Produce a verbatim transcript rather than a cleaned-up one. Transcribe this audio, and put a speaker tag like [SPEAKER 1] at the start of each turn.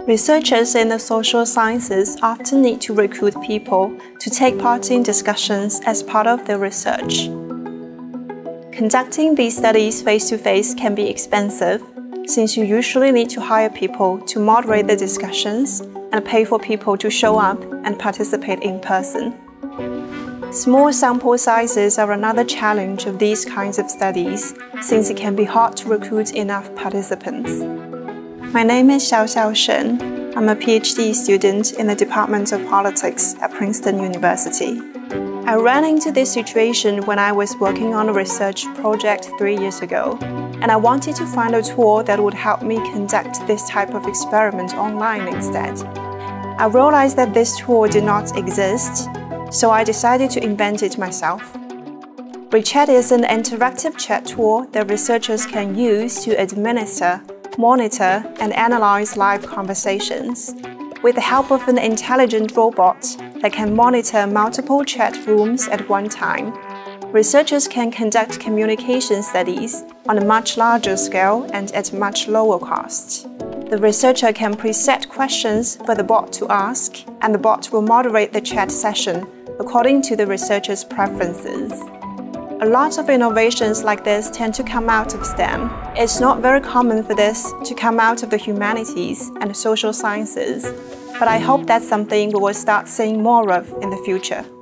[SPEAKER 1] Researchers in the social sciences often need to recruit people to take part in discussions as part of their research. Conducting these studies face-to-face can be expensive, since you usually need to hire people to moderate the discussions and pay for people to show up and participate in person. Small sample sizes are another challenge of these kinds of studies, since it can be hard to recruit enough participants. My name is Xiaoxiao Shen. I'm a PhD student in the Department of Politics at Princeton University. I ran into this situation when I was working on a research project three years ago, and I wanted to find a tool that would help me conduct this type of experiment online instead. I realized that this tool did not exist, so I decided to invent it myself. Rechat is an interactive chat tool that researchers can use to administer, monitor, and analyze live conversations. With the help of an intelligent robot that can monitor multiple chat rooms at one time, researchers can conduct communication studies on a much larger scale and at much lower cost. The researcher can preset questions for the bot to ask, and the bot will moderate the chat session according to the researcher's preferences. A lot of innovations like this tend to come out of STEM. It's not very common for this to come out of the humanities and social sciences, but I hope that's something we will start seeing more of in the future.